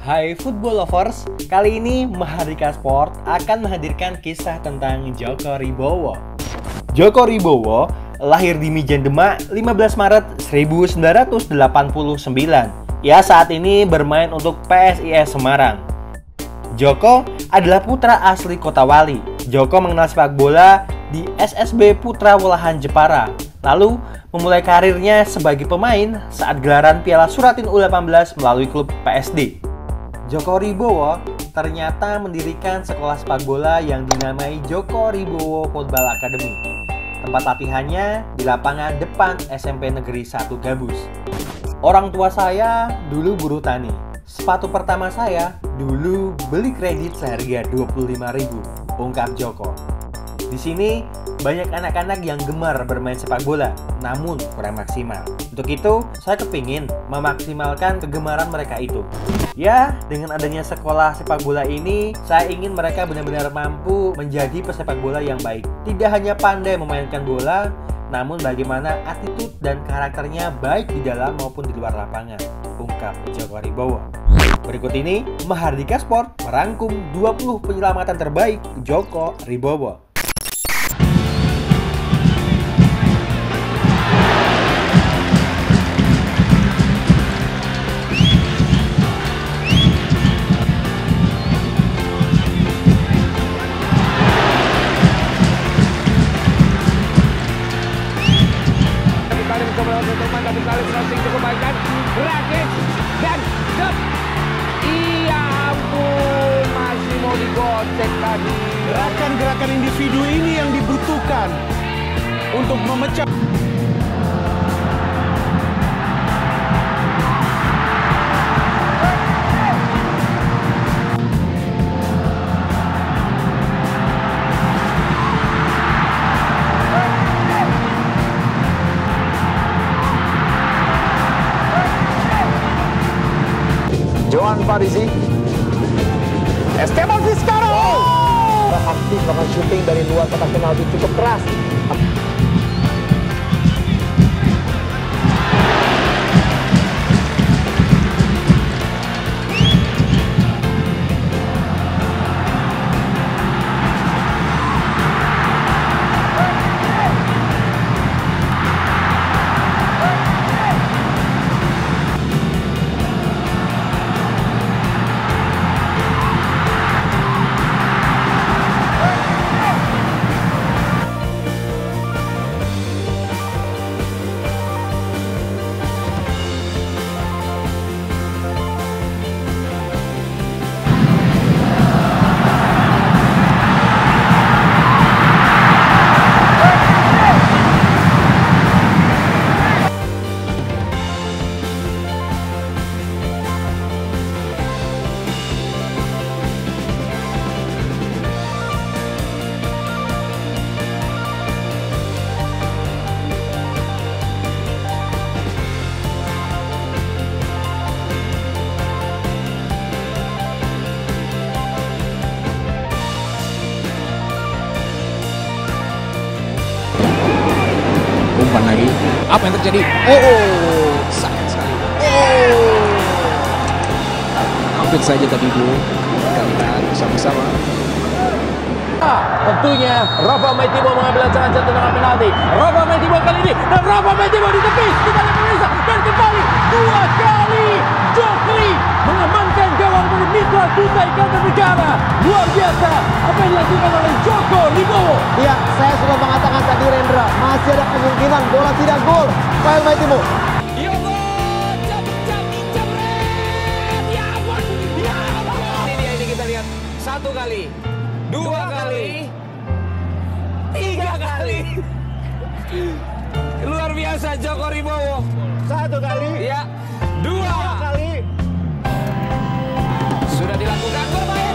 Hai football lovers, kali ini Mahardika Sport akan menghadirkan kisah tentang Djoko Ribowo. Djoko Ribowo lahir di Mijen Demak 15 Maret 1989. Ia saat ini bermain untuk PSIS Semarang. Djoko adalah putra asli Kota Wali. Djoko mengenal sepak bola di SSB Putra Welahan Jepara. Lalu memulai karirnya sebagai pemain saat gelaran Piala Suratin U18 melalui klub PSD. Djoko Ribowo ternyata mendirikan sekolah sepak bola yang dinamai Djoko Ribowo Football Academy. Tempat latihannya di lapangan depan SMP Negeri 1 Gabus. Orang tua saya dulu buruh tani. Sepatu pertama saya dulu beli kredit seharga 25.000, ungkap Djoko. Di sini banyak anak-anak yang gemar bermain sepak bola, namun kurang maksimal. Untuk itu, saya kepingin memaksimalkan kegemaran mereka itu. Ya, dengan adanya sekolah sepak bola ini, saya ingin mereka benar-benar mampu menjadi pesepak bola yang baik. Tidak hanya pandai memainkan bola, namun bagaimana attitude dan karakternya baik di dalam maupun di luar lapangan, ungkap Djoko Ribowo. Berikut ini, Mahardika Sport merangkum 20 penyelamatan terbaik Djoko Ribowo. Cukup baik dan Rakic dan Dep. Iya ampun, masih mau digocek tadi. Gerakan-gerakan individu ini yang dibutuhkan untuk memecah. Johan Parisi, Esteban Vizcarra, aktif melakukan syuting dari luar kotak penalti cukup keras. Umpan lagi. Apa yang terjadi? Oh, sayang sekali. Oh, hampir saja tadi dulu. Kita lihat bersama-sama. Tentunya Rafa Maitimo mengambil ancang-ancang tendangan penalti. Rafa Maitimo kali ini dan Rafa Maitimo di tepi. Kita lihat pemirsa dan kembali 2 kali Jokri mengamankan gawang dari Mitra Kutai Kartanegara. Luar biasa apa yang dilakukan oleh Djoko Ribowo. Ya, saya sudah mengatakan tadi Rendra, masih ada kemungkinan bola tidak gol. Rafael Maitimo. Ini kita lihat 1 kali, 2 kali, 3 kali. Luar biasa Djoko Ribowo. 1 kali. Ya, 2 kali. sudah dilakukan berbahaya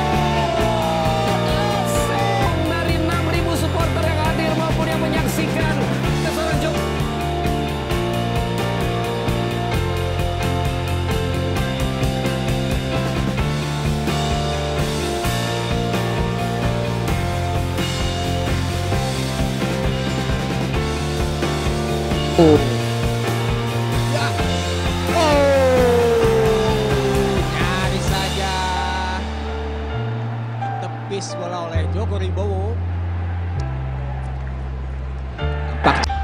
dari 6.000 supporter yang hadir maupun yang menyaksikan keseruan Djoko. ditepis bola oleh Joko Ribowo. Nampak